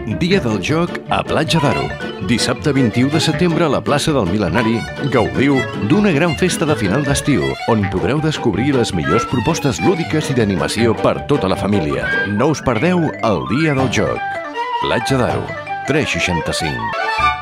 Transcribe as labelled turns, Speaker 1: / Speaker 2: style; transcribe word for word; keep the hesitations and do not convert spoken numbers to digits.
Speaker 1: Dia del joc a Platja d'Aro. Dissabte vint-i-u de setembre a la plaça del Mil·lenari gaudiu d'una gran festa de final d'estiu on podreu descobrir les millors propostes lúdiques i d'animació per tota la família. No us perdeu el Dia del joc. Platja d'Aro, tres seixanta-cinc.